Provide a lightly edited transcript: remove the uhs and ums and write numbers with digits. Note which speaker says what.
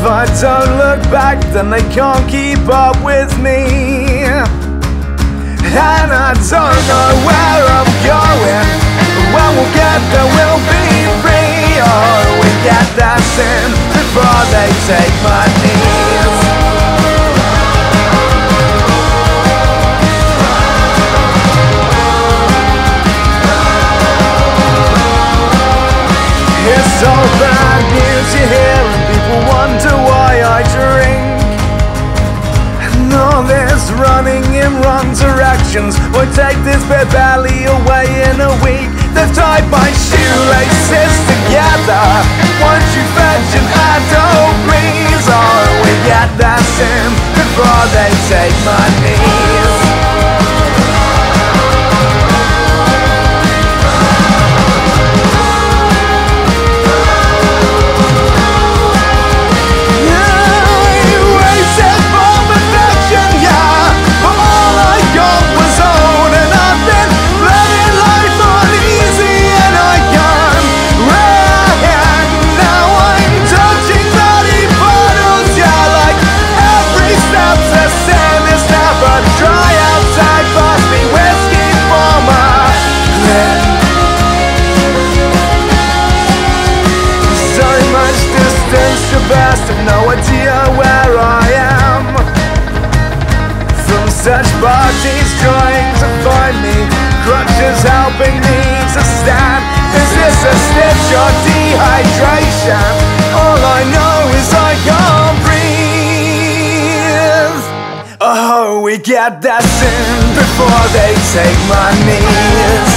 Speaker 1: I don't look back, then they can't keep up with me. And I don't know where I'm going, but when we'll get there we'll be free. Oh, we get that sin before they take my knees. It's all bad news you hear, and people wonder why I drink. And all this running in wrong directions will take this bit belly away in a week. They've tied my shoelaces together. Won't you fetch an adult, please? Or we get that sin before they take my knees. Best have no idea where I am. From such parties trying to find me, crutches helping me to stand. Is this a stitch or dehydration? All I know is I can't breathe. Oh, we get that sin before they take my knees.